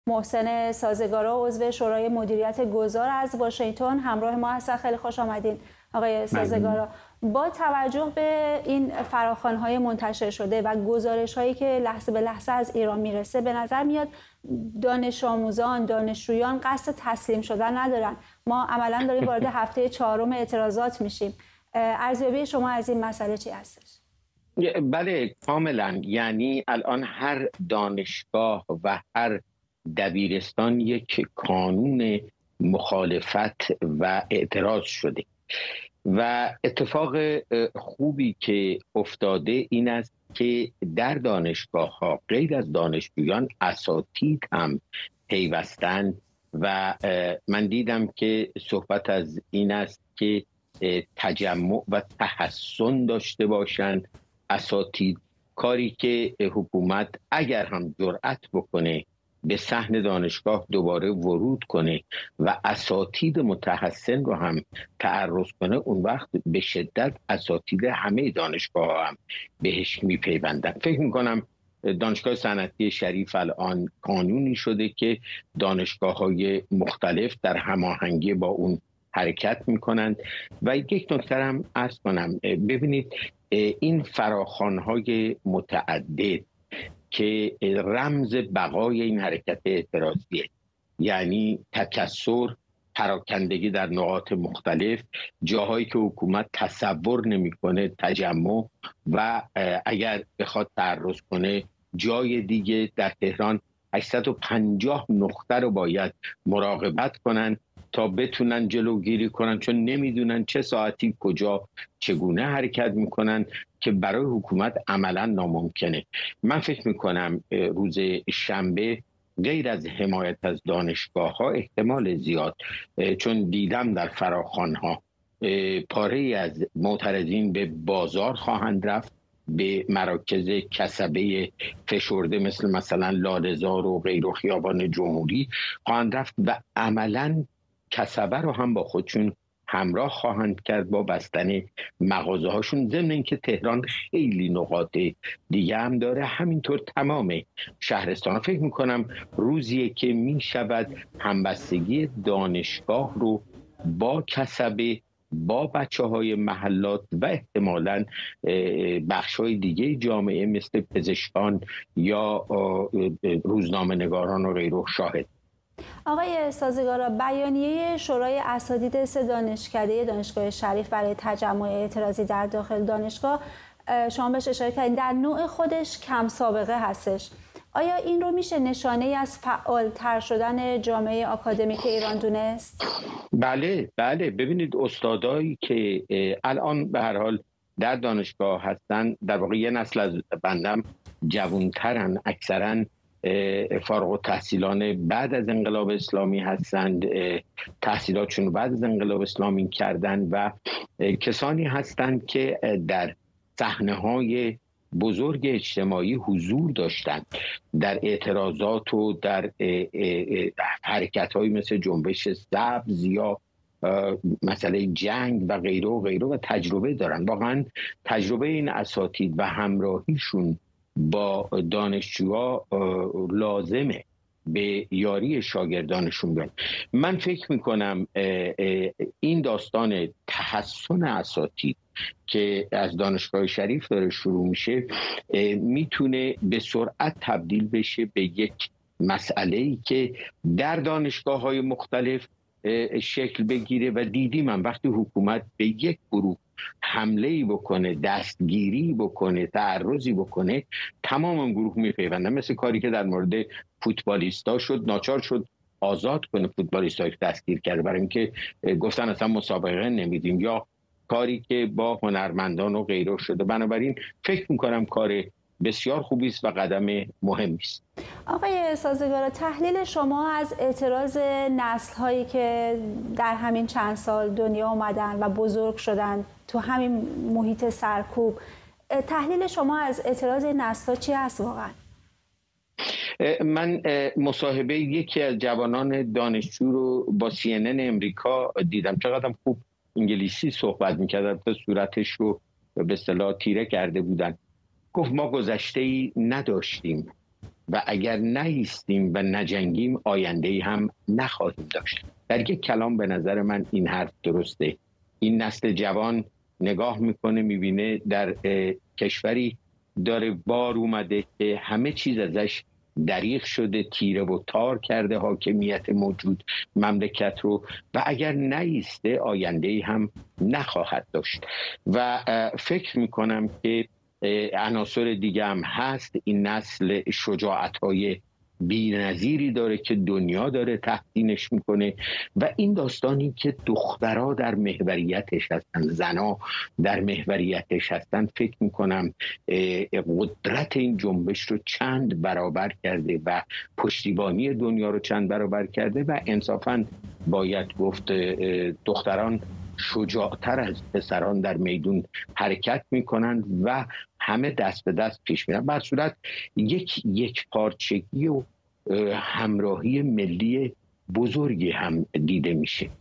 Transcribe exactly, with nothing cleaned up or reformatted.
محسن سازگارا، عضو شورای مدیریت گذار از واشنگتن همراه ما هستن. خیلی خوش آمدین آقای سازگارا. با توجه به این فراخوان‌های منتشر شده و گزارش‌هایی که لحظه به لحظه از ایران میرسه، به نظر میاد دانش آموزان، دانشجویان قصد تسلیم شدن ندارن. ما عملاً داریم وارد هفته چهارم اعتراضات میشیم. ارزیابی شما از این مسئله چی هستش؟ بله کاملا، یعنی الان هر دانشگاه و هر دبیرستان یک کانون مخالفت و اعتراض شده و اتفاق خوبی که افتاده این است که در دانشگاه ها غیر از دانشجویان اساتید هم پیوستند و من دیدم که صحبت از این است که تجمع و تحسن داشته باشند اساتید، کاری که حکومت اگر هم جرأت بکنه به صحن دانشگاه دوباره ورود کنه و اساتید متحسن رو هم تعرض کنه، اون وقت به شدت اساتید همه دانشگاه هم بهش میپیوندن. فکر میکنم دانشگاه صنعتی شریف الان قانونی شده که دانشگاه‌های مختلف در هماهنگی با اون حرکت میکنند. و یک نکته هم عرض کنم، ببینید این فراخوان‌های متعدد که رمز بقای این حرکت اعتراضیه، یعنی تکثر، پراکندگی در نقاط مختلف، جاهایی که حکومت تصور نمیکنه تجمع و اگر بخواد تعرض کنه جای دیگه در تهران هشتصد و پنجاه نقطه رو باید مراقبت کنن تا بتونن جلوگیری کنن، چون نمیدونن چه ساعتی کجا چگونه حرکت میکنن که برای حکومت عملا ناممکنه. من فکر میکنم روز شنبه غیر از حمایت از دانشگاه ها احتمال زیاد، چون دیدم در فراخوان ها پاره از معترضین به بازار خواهند رفت، به مراکز کسبه فشرده مثل مثلا لاله‌زار و غیر و خیابان جمهوری خواهند رفت و عملا کسبه رو هم با خودشون همراه خواهند کرد با بستن مغازه هاشون. ضمن اینکه تهران خیلی نقاط دیگه هم داره، همینطور تمام شهرستان. فکر میکنم روزیه که میشود همبستگی دانشگاه رو با کسبه، با بچه های محلات و احتمالاً بخش های دیگه جامعه مثل پزشکان یا روزنامه نگاران و غیره شاهد. آقای سازگارا، بیانیه شورای اساتید سه دانشکده دانشگاه شریف برای تجمع اعتراضی در داخل دانشگاه شما بهش اشاره کردین، در نوع خودش کم سابقه هستش. آیا این رو میشه نشانه ای از فعالتر شدن جامعه آکادمیک ایران دونست؟ بله بله، ببینید استادایی که الان به هر حال در دانشگاه هستن، در واقع یه نسل از بندم جوانترن، اکثرا فارغ التحصیلان بعد از انقلاب اسلامی هستند، تحصیلاتشون بعد از انقلاب اسلامی کردن و کسانی هستند که در صحنه‌های بزرگ اجتماعی حضور داشتند، در اعتراضات و در حرکت‌های مثل جنبش سبز یا مسئله جنگ و غیره و غیره و تجربه دارن. واقعا تجربه این اساتید و همراهیشون با دانشجوها لازمه به یاری شاگردانشون بیان. من فکر میکنم این داستان تحسن اساتید که از دانشگاه شریف داره شروع میشه میتونه به سرعت تبدیل بشه به یک مسئله‌ای که در دانشگاه‌های مختلف شکل بگیره و دیدیم من وقتی حکومت به یک گروه حمله‌ای بکنه، دستگیری بکنه، تعرضی بکنه، تمام اون گروه میپیوندن. مثل کاری که در مورد فوتبالیستا شد، ناچار شد آزاد کنه فوتبالیستایی که دستگیر کرده برای اینکه گفتن اصلا مسابقه نمیدیم، یا کاری که با هنرمندان و غیره شده. بنابراین فکر میکنم کار بسیار خوبی است و قدم مهمی است. آقای سازگارا، تحلیل شما از اعتراض نسل‌هایی که در همین چند سال دنیا اومدن و بزرگ شدن تو همین محیط سرکوب، تحلیل شما از اعتراض نسل‌ها چی هست واقعا؟ من مصاحبه یکی از جوانان دانشجو رو با سی ان ان امریکا دیدم، چقدر خوب انگلیسی صحبت می‌کرد، تا صورتش رو به اصطلاح تیره کرده بودن. گفت ما گذشته‌ای نداشتیم و اگر نایستیم و نجنگیم آینده‌ای هم نخواهیم داشت. در یک کلام به نظر من این حرف درسته. این نسل جوان نگاه میکنه میبینه در کشوری داره بار اومده که همه چیز ازش دریغ شده، تیره و تار کرده حاکمیت موجود مملکت رو و اگر نایسته آینده‌ای هم نخواهد داشت. و فکر میکنم که عناصر دیگه هم هست. این نسل شجاعت‌های بی‌نظیری داره که دنیا داره تحسینش میکنه و این داستانی که دخترها در محوریتش هستن، زنها در محوریتش هستن، فکر میکنم قدرت این جنبش رو چند برابر کرده و پشتیبانی دنیا رو چند برابر کرده و انصافاً باید گفت دختران شجاعتر از پسران در میدون حرکت میکنند و همه دست به دست پیش میرن. بر صورت یک یک پارچگی و همراهی ملی بزرگی هم دیده میشه.